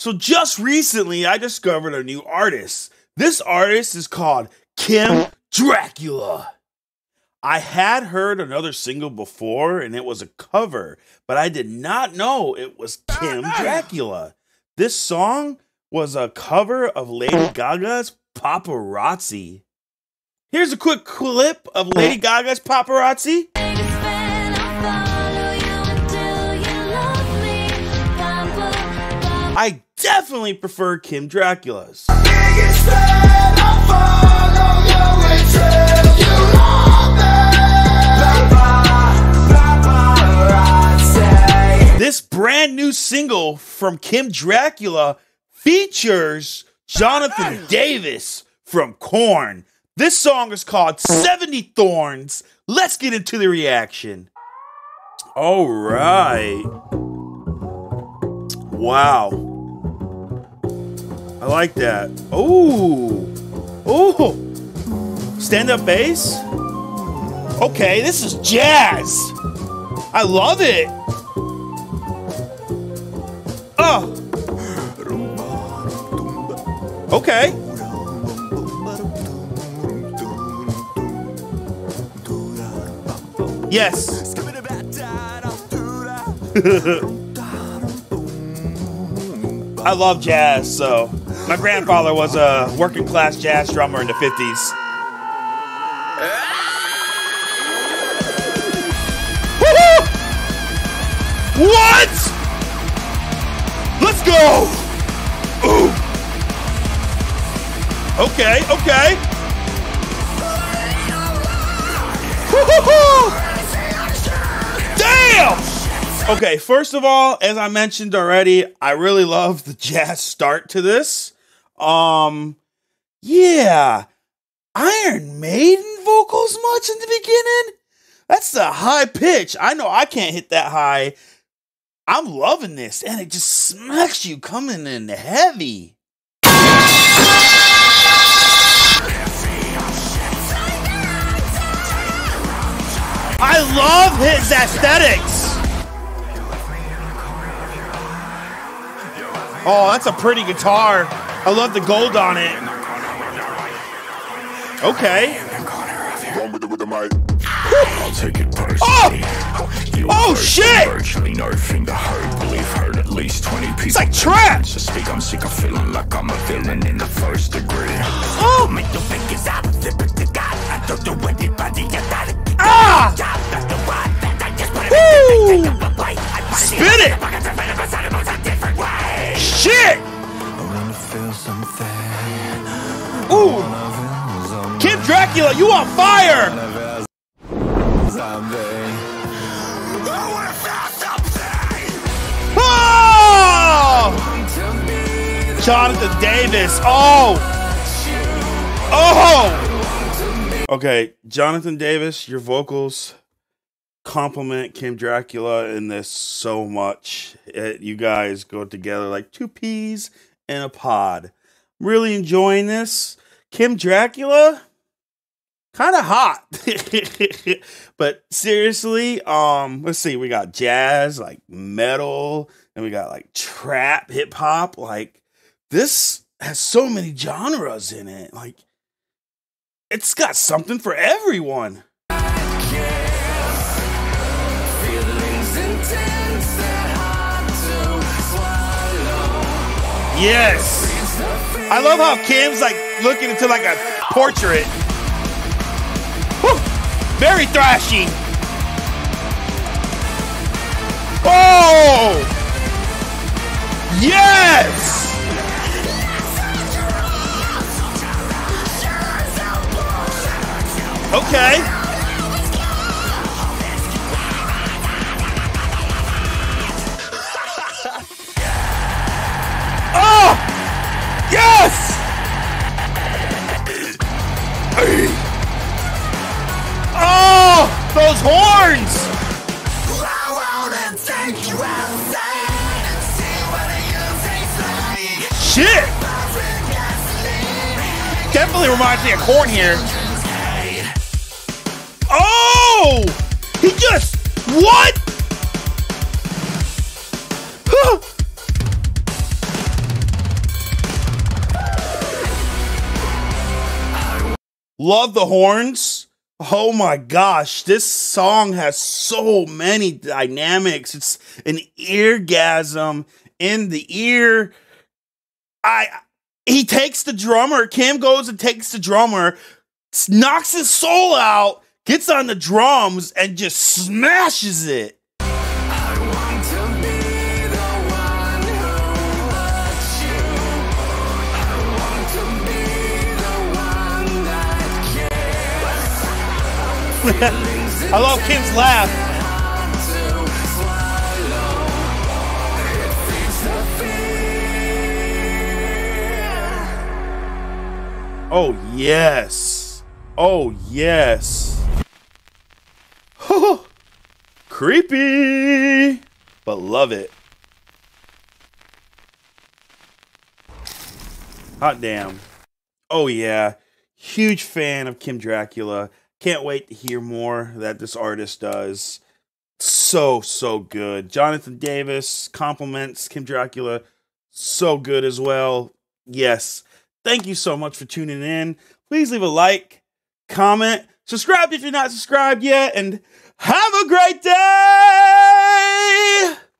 So just recently, I discovered a new artist. This artist is called Kim Dracula. I had heard another single before, and it was a cover, but I did not know it was Kim Dracula. This song was a cover of Lady Gaga's Paparazzi. Here's a quick clip of Lady Gaga's Paparazzi. I definitely prefer Kim Dracula's. This brand new single from Kim Dracula features Jonathan Davis from Korn. This song is called 70 Thorns. Let's get into the reaction. All right. Wow. I like that. Oh. Oh. Stand-up bass? Okay, this is jazz. I love it. Oh. Okay. Yes. I love jazz, so my grandfather was a working class jazz drummer in the 50s. Woo-hoo! What? Let's go! Ooh. Okay, okay. Woo-hoo-hoo! Damn! Okay, first of all, as I mentioned already, I really love the jazz start to this. Yeah. Iron Maiden vocals much in the beginning? That's the high pitch. I know I can't hit that high. I'm loving this, and it just smacks you coming in heavy. I love his aesthetics. Oh, that's a pretty guitar. I love the gold on it. Okay. I'll take it personally. Oh shit! Virtually no finger hurt. Believe heard at least 20 people. It's like trap. To speak, I'm sick of feeling like I'm a villain in the first degree. Oh! Ah! Woo! Spin it! Shit! Ooh! Kim Dracula, you on fire! Oh! Jonathan Davis. Oh! Oh! Okay, Jonathan Davis, your vocals compliment Kim Dracula in this so much. You guys go together like two peas in a pod. Really enjoying this. Kim Dracula, kind of hot. But seriously, let's see, we got jazz, like metal, and we got like trap, hip hop. Like, this has so many genres in it. Like, it's got something for everyone. Yes. I love how Kim's like looking into like a portrait. Woo. Very thrashy. Oh! Yes! Okay. Oh! Yes! Oh! Those horns! Shit! Definitely reminds me of Korn here. Oh! He just... What? Love the horns. Oh my gosh, this song has so many dynamics. It's an eargasm in the ear. He takes the drummer. Kim goes and takes the drummer, knocks his soul out, gets on the drums, and just smashes it. I love Kim's laugh. Oh, yes. Oh, yes. Creepy, but love it. Hot damn. Oh, yeah. Huge fan of Kim Dracula. Can't wait to hear more that this artist does. So good. Jonathan Davis compliments Kim Dracula. So good as well. Yes. Thank you so much for tuning in. Please leave a like, comment, subscribe if you're not subscribed yet, and have a great day!